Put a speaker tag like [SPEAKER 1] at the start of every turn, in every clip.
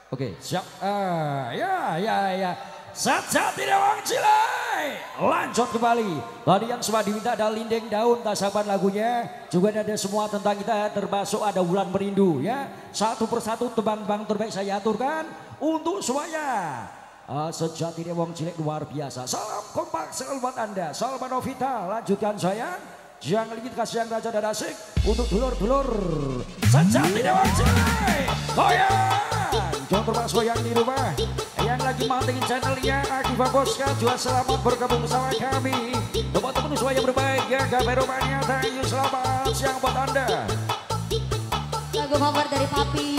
[SPEAKER 1] Oke, siap. Ya. Sejati Wong Cilai. Lanjut kembali. Tadi yang semua diminta ada Lindeng Daun, tasapan lagunya. Juga ada semua tentang kita, termasuk ada Wulan Merindu ya. Satu persatu tebang-tebang terbaik saya aturkan untuk semuanya. Sejati Wong Cilai luar biasa. Salam kompak selalu buat Anda. Salam Novita, lanjutkan sayang. Jangan lagi kasih yang raja dan asik untuk dulur-dulur. Sejati Wong Cilai. Goyang. Jangan termasuk yang di rumah, yang lagi mantengin channelnya Akiva Boska juga selamat bergabung bersama kami. Teman-teman semua yang berbahagia, Gameromania, thank you, selamat siang buat Anda.
[SPEAKER 2] Lagu favorit dari Papi.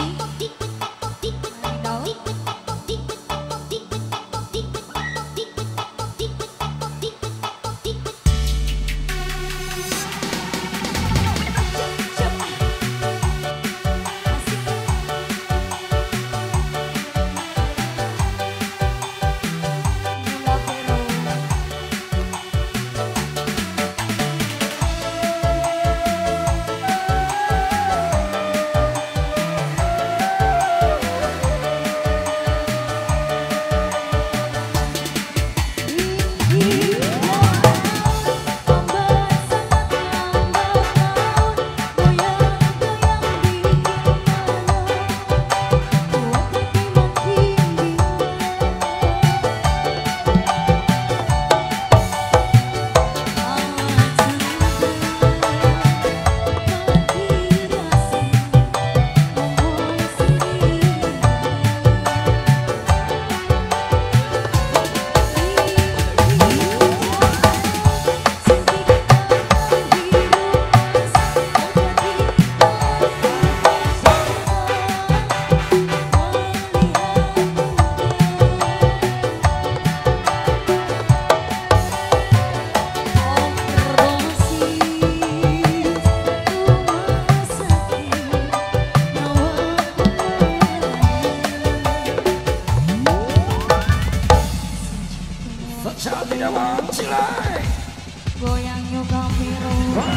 [SPEAKER 1] Sejati Wong Cilai.
[SPEAKER 2] Goyang yoga miro.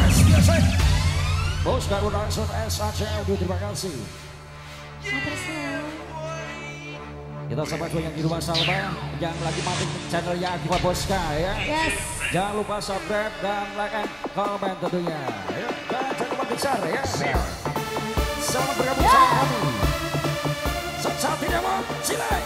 [SPEAKER 1] Bos Karun langsung SAC Audio, terima kasih. Kita sahabat yang di rumah Salva, yang lagi matiin channelnya Akiva Boska ya.
[SPEAKER 2] Yes.
[SPEAKER 1] Jangan lupa subscribe dan like and comment tentunya. Ya, dan jangan lupa besar ya. Selamat bergabung sama kami. Sejati Wong Cilai.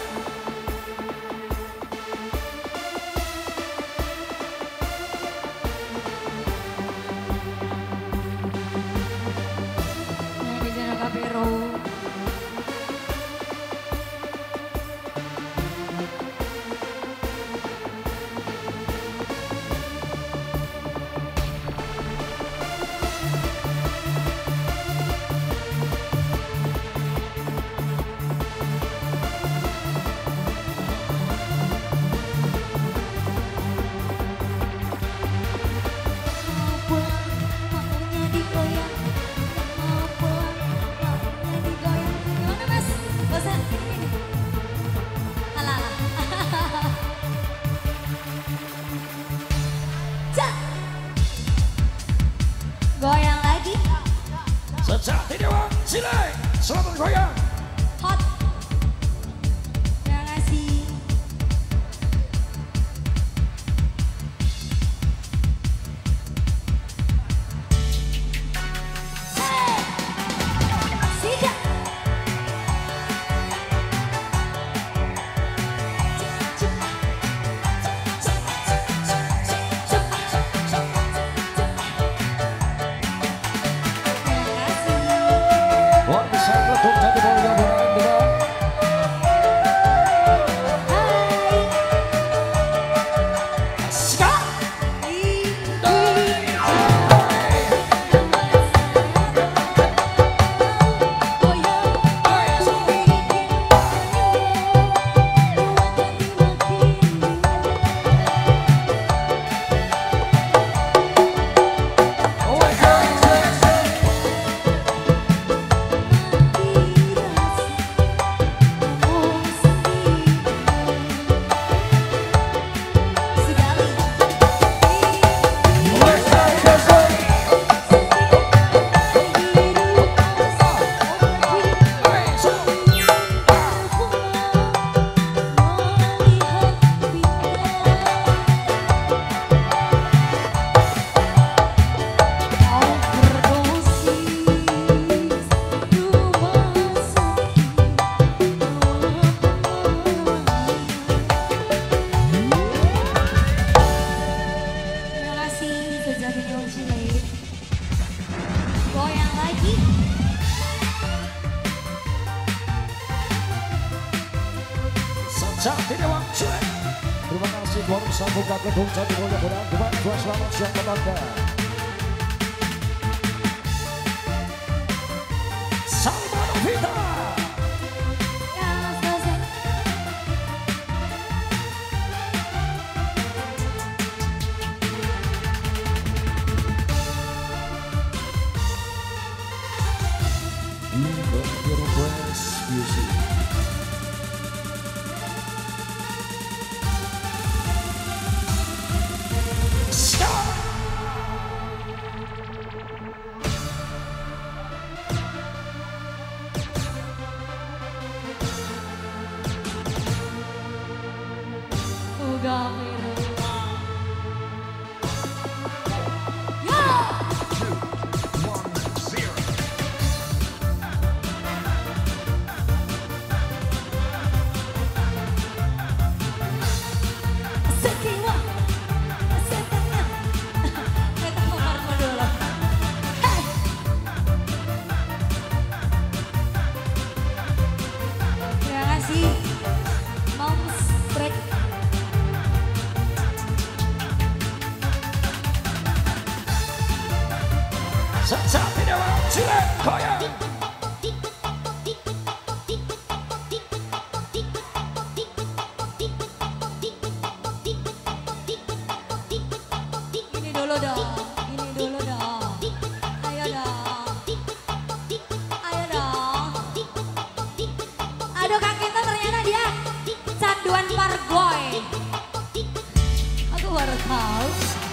[SPEAKER 1] Sakti Dewa Cile. Terima kasih Tuan Sambuka Gedung Jati Mulia Mudah Tuhan Tuhan selamat siang petanda. Salman Vita. Music. Sakti Dewa Cile goyang.
[SPEAKER 2] Ini dulu dong, ini dulu dong. Ayo dong, ayo dong. Aduh Kak Kinta ternyata dia canduan Pargoy. Aku baru tahu.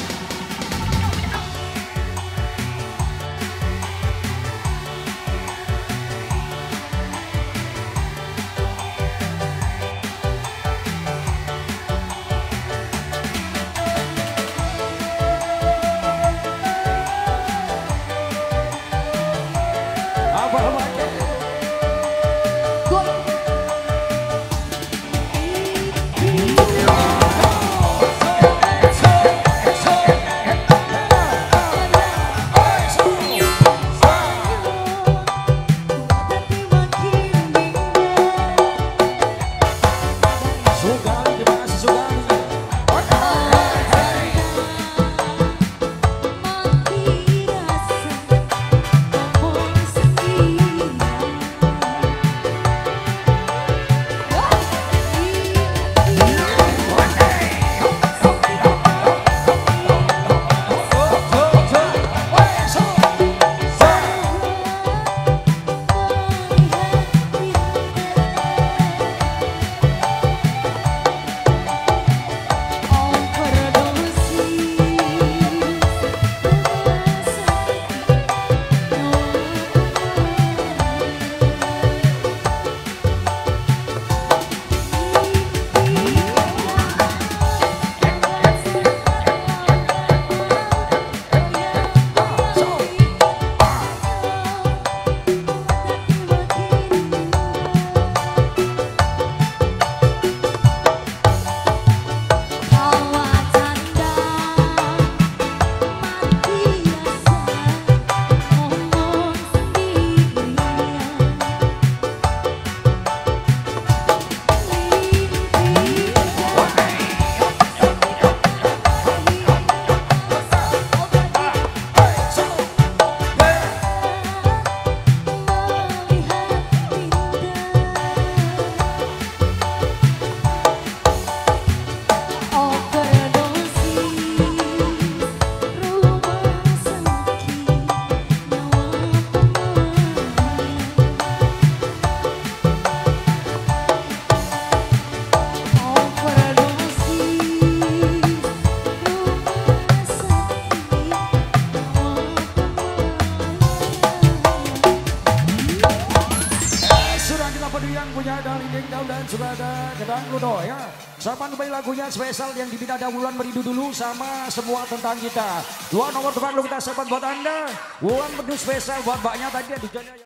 [SPEAKER 1] dan sudah ada Gedang Ludo ya. Sama kembali lagunya spesial yang diminta Wulan Merindu dulu sama semua tentang kita. Dua nomor teman lu kita siapkan buat Anda. Wulan Merindu spesial buat mbaknya tadi di